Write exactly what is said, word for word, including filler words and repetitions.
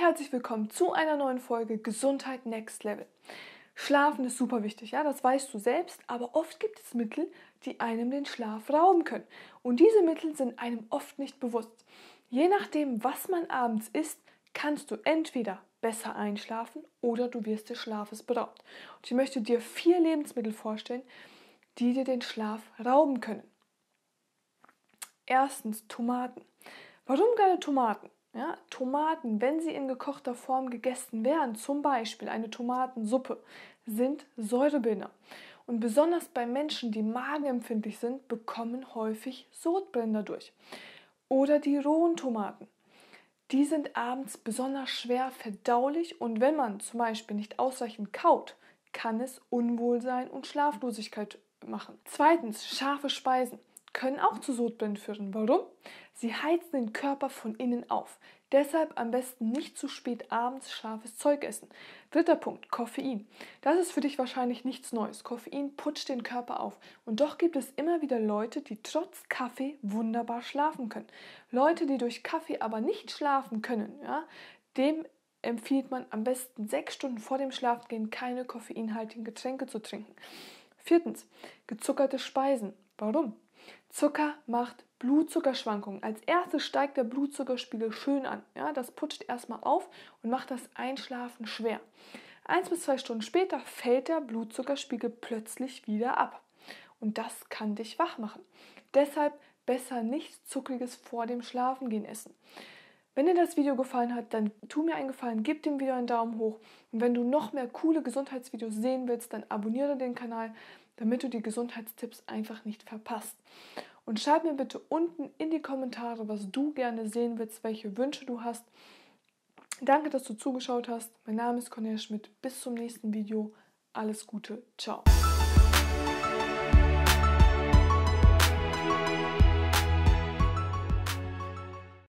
herzlich willkommen zu einer neuen Folge Gesundheit Next Level. Schlafen ist super wichtig, ja, das weißt du selbst, aber oft gibt es Mittel, die einem den Schlaf rauben können. Und diese Mittel sind einem oft nicht bewusst. Je nachdem, was man abends isst, kannst du entweder besser einschlafen oder du wirst des Schlafes beraubt. Und ich möchte dir vier Lebensmittel vorstellen, die dir den Schlaf rauben können. Erstens Tomaten. Warum gerne Tomaten? Ja, Tomaten, wenn sie in gekochter Form gegessen werden, zum Beispiel eine Tomatensuppe, sind Säurebildner. Und besonders bei Menschen, die magenempfindlich sind, bekommen häufig Sodbrennen dadurch. Oder die rohen Tomaten. Die sind abends besonders schwer verdaulich und wenn man zum Beispiel nicht ausreichend kaut, kann es Unwohlsein und Schlaflosigkeit machen. Zweitens, scharfe Speisen können auch zu Sodbrennen führen. Warum? Sie heizen den Körper von innen auf. Deshalb am besten nicht zu spät abends scharfes Zeug essen. Dritter Punkt, Koffein. Das ist für dich wahrscheinlich nichts Neues. Koffein putscht den Körper auf. Und doch gibt es immer wieder Leute, die trotz Kaffee wunderbar schlafen können. Leute, die durch Kaffee aber nicht schlafen können, ja, dem empfiehlt man am besten sechs Stunden vor dem Schlafengehen keine koffeinhaltigen Getränke zu trinken. Viertens, gezuckerte Speisen. Warum? Zucker macht Blutzuckerschwankungen. Als erstes steigt der Blutzuckerspiegel schön an. Ja, das putscht erstmal auf und macht das Einschlafen schwer. Eins bis zwei Stunden später fällt der Blutzuckerspiegel plötzlich wieder ab. Und das kann dich wach machen. Deshalb besser nichts Zuckriges vor dem Schlafengehen essen. Wenn dir das Video gefallen hat, dann tu mir einen Gefallen, gib dem Video einen Daumen hoch. Und wenn du noch mehr coole Gesundheitsvideos sehen willst, dann abonniere den Kanal, damit du die Gesundheitstipps einfach nicht verpasst. Und schreib mir bitte unten in die Kommentare, was du gerne sehen willst, welche Wünsche du hast. Danke, dass du zugeschaut hast. Mein Name ist Cornelia Schmidt. Bis zum nächsten Video. Alles Gute. Ciao.